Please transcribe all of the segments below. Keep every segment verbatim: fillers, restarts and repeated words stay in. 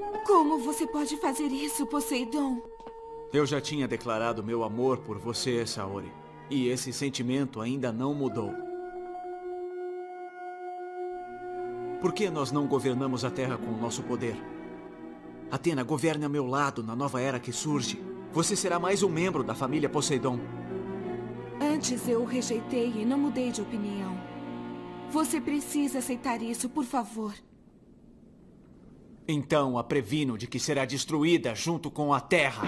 Como você pode fazer isso, Poseidon? Eu já tinha declarado meu amor por você, Saori. E esse sentimento ainda não mudou. Por que nós não governamos a Terra com o nosso poder? Atena, governe a meu lado na nova era que surge. Você será mais um membro da família Poseidon. Antes eu o rejeitei e não mudei de opinião. Você precisa aceitar isso, por favor. Então a previno de que será destruída junto com a Terra.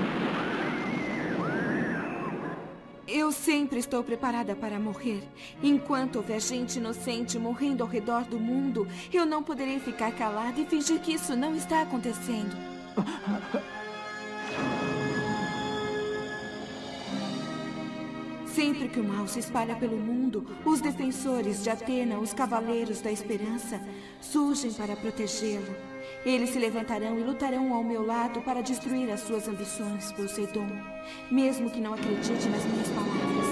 Eu sempre estou preparada para morrer. Enquanto houver gente inocente morrendo ao redor do mundo, eu não poderei ficar calada e fingir que isso não está acontecendo. Sempre que o mal se espalha pelo mundo, os defensores de Atena, os Cavaleiros da Esperança, surgem para protegê-lo. Eles se levantarão e lutarão ao meu lado para destruir as suas ambições, Poseidon, mesmo que não acredite nas minhas palavras.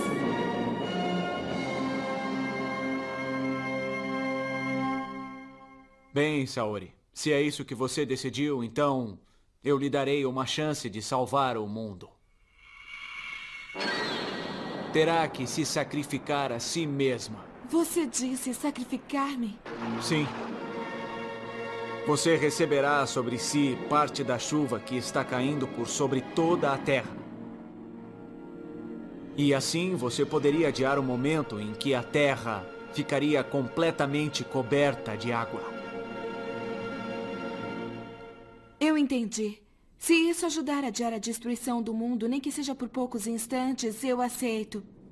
Bem, Saori, se é isso que você decidiu, então eu lhe darei uma chance de salvar o mundo. Terá que se sacrificar a si mesma. Você disse sacrificar-me? Sim. Você receberá sobre si parte da chuva que está caindo por sobre toda a terra. E assim você poderia adiar o momento em que a terra ficaria completamente coberta de água. Eu entendi. Se isso ajudar a adiar a destruição do mundo, nem que seja por poucos instantes, eu aceito.